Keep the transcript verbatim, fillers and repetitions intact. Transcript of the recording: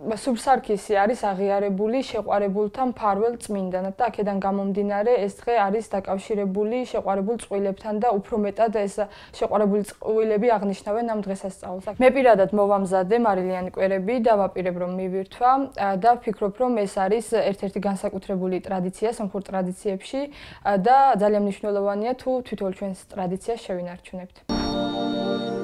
სუბსარქისი არის აღიარებული შეყვარებულთა მფარველ წმინდანად და აქედან გამომდინარე ეს დღე არის დაკავშირებული შეყვარებულ წყვილებთან და უფრო მეტად ეს შეყვარებული წყვილები აღნიშნავენ ამ დღესასწაულს. მე პირადად მოვამზადე მარილიანი კვერები და ვაპირებ რომ მივირთვა და ვფიქრობ რომ ეს არის ერთ-ერთი განსაკუთრებული ტრადიცია სომხურ ტრადიციებში და ძალიან მნიშვნელოვანია თუ თვითონ ჩვენს ტრადიციას შევინარჩუნებთ.